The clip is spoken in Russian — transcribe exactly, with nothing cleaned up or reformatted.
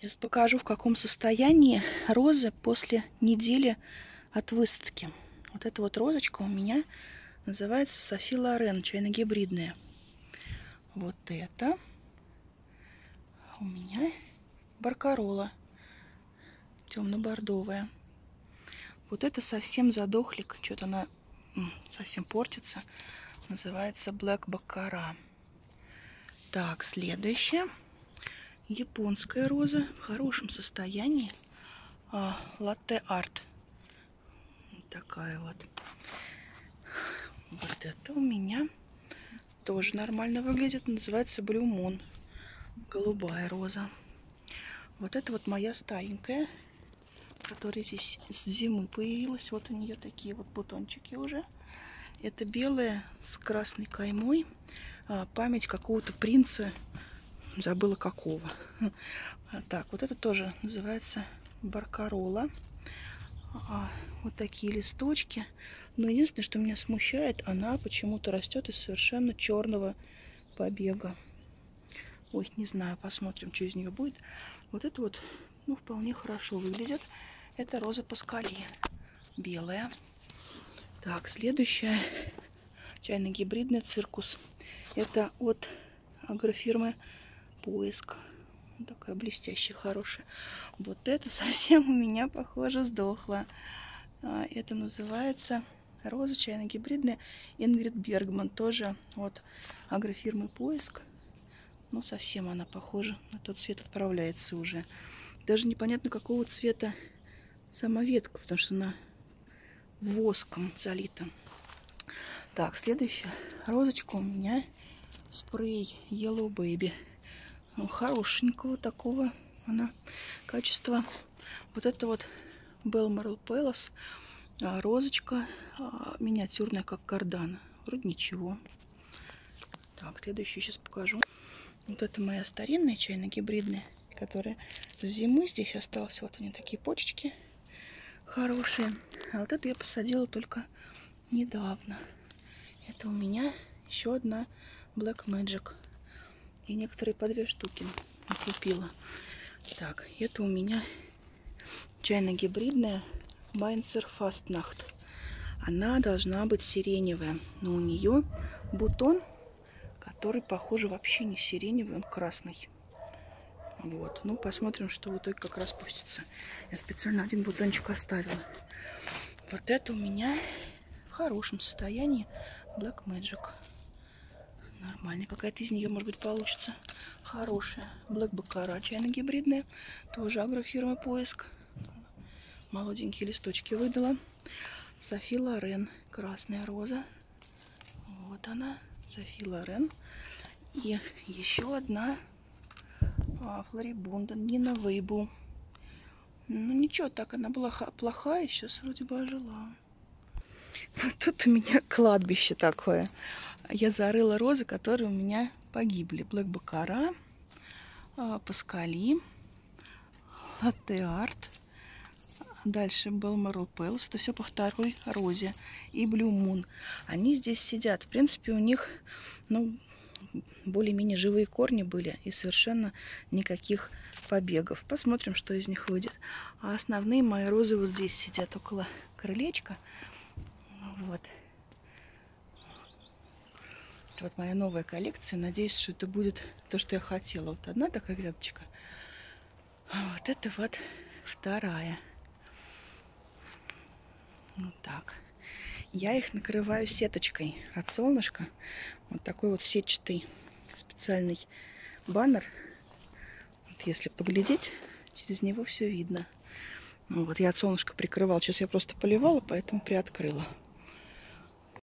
Сейчас покажу, в каком состоянии розы после недели от высадки. Вот эта вот розочка у меня называется Софи Лорен, чайно-гибридная. Вот это у меня баркарола, темно-бордовая. Вот это совсем задохлик, что-то она совсем портится. Называется Black Baccara. Так, следующая. Японская роза в хорошем состоянии. Латте арт. Вот такая вот. Вот это у меня тоже нормально выглядит. Называется Blue Moon. Голубая роза. Вот это вот моя старенькая, которая здесь с зимы появилась. Вот у нее такие вот бутончики уже. Это белая с красной каймой. Память какого-то принца. Забыла какого. Так, вот это тоже называется баркарола. А, вот такие листочки. Но единственное, что меня смущает, она почему-то растет из совершенно черного побега. Ой, не знаю, посмотрим, что из нее будет. Вот это вот, ну, вполне хорошо выглядит. Это роза Паскали. Белая. Так, следующая чайно-гибридная циркус. Это от агрофирмы Поиск. Такая блестящая, хорошая. Вот это совсем у меня, похоже, сдохла. Это называется роза чайно-гибридная Ингрид Бергман. Тоже от агрофирмы Поиск. Но совсем она похожа. На тот цвет отправляется уже. Даже непонятно, какого цвета сама ветка, потому что она воском залита. Так, следующая розочка у меня спрей Yellow Baby. Хорошенького такого она качества. Вот это вот Balmoral Palace. Розочка миниатюрная, как кардана. Вроде ничего. Так, следующую сейчас покажу. Вот это моя старинная чайно-гибридная, которая с зимы здесь осталась. Вот они такие почечки хорошие. А вот эту я посадила только недавно. Это у меня еще одна Black Magic. И некоторые по две штуки купила. Так, это у меня чайно-гибридная Mainzer Fastnacht. Она должна быть сиреневая, но у нее бутон, который, похоже, вообще не сиреневый, он красный. Вот, ну посмотрим, что в итоге как распустится. Я специально один бутончик оставила. Вот это у меня в хорошем состоянии Black Magic. Нормально, какая-то из нее, может быть, получится хорошая. Black Baccara чайно-гибридная. Тоже агрофирма Поиск. Молоденькие листочки выдала. Софи Лорен. Красная роза. Вот она. Софи Лорен. И еще одна а, Флорибунда. Нина Вейбу. Ну ничего, так она была плохая. Сейчас вроде бы ожила. Вот тут у меня кладбище такое. Я зарыла розы, которые у меня погибли. Black Baccara, Паскали, Латте арт. Дальше Balmoral Palace. Это все по второй розе. И Blue Moon. Они здесь сидят. В принципе, у них, ну, более-менее живые корни были. И совершенно никаких побегов. Посмотрим, что из них выйдет. А основные мои розы вот здесь сидят, около крылечка. Вот. Вот моя новая коллекция. Надеюсь, что это будет то, что я хотела. Вот одна такая грядочка. А вот это вот вторая. Вот так. Я их накрываю сеточкой от солнышка. Вот такой вот сетчатый специальный баннер. Вот если поглядеть, через него все видно. Ну, вот я от солнышка прикрывала. Сейчас я просто поливала, поэтому приоткрыла.